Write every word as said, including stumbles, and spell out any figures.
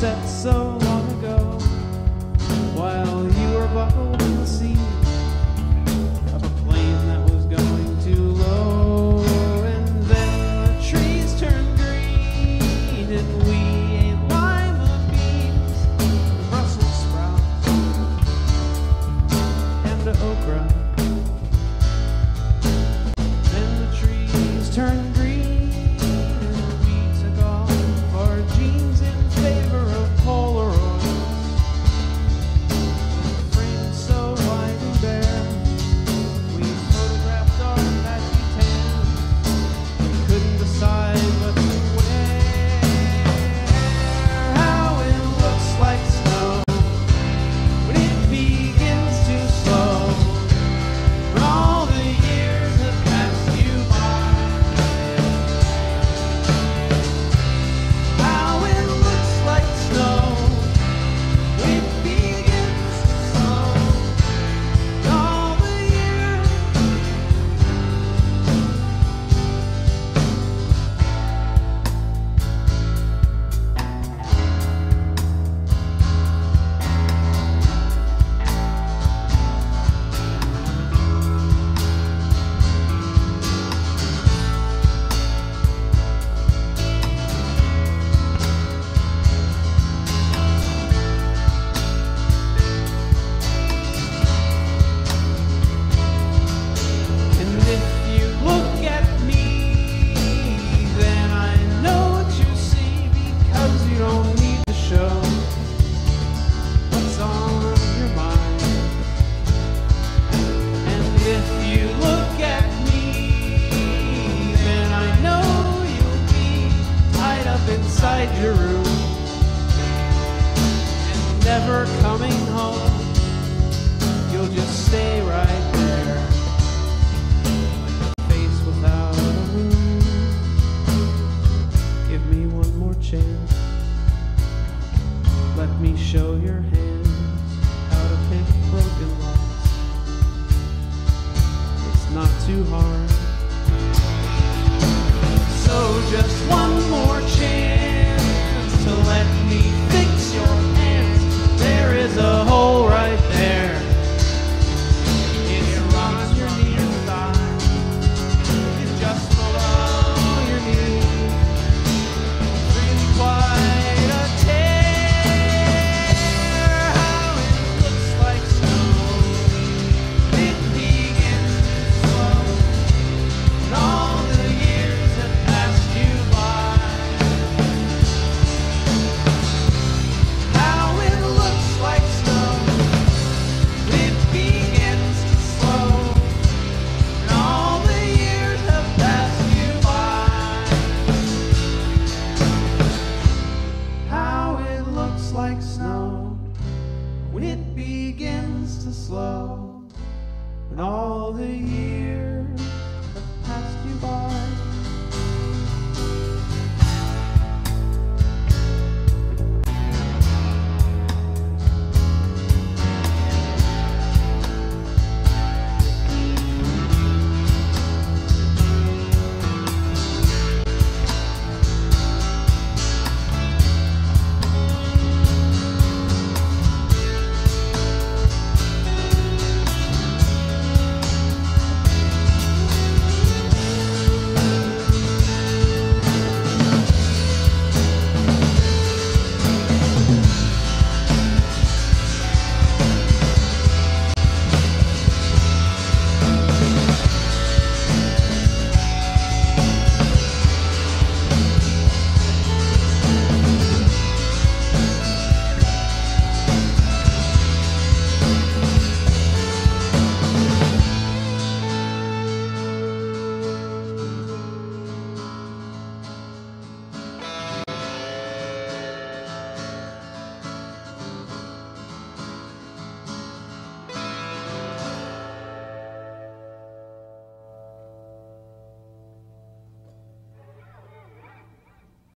set so long ago, while you were buckled in the seat of a plane that was going too low. And then the trees turned green, and we ate lima beans, and Brussels sprouts, and okra. Then the trees turned green, and we took off our jeans in favor of Polaroids, framed so wide and bare. We photographed our patchy tan. We couldn't decide what to wear. How it looks like snow when it begins to slow, when all the years have passed you by. How it looks like snow when it begins to slow, when all the years. And if you look at me, then I know what you see, because you don't need to show what's on your mind. And if you look at me, then I know you'll be tied up inside your room and never coming home. You'll just stay right there, face without a moon. Give me one more chance. Let me show your hands how to pick broken locks. It's not too hard. So just one more chance to let me fix your hands. There is a hole right there. It's on your knee or thigh. It's just below your knee. Really quite a tear. How it looks like snow. It begins to slow, and all the years have passed you by. How it looks like snow. It begins to slow, and all the years have passed you by. How it looks like snow when it begins to slow, when all the years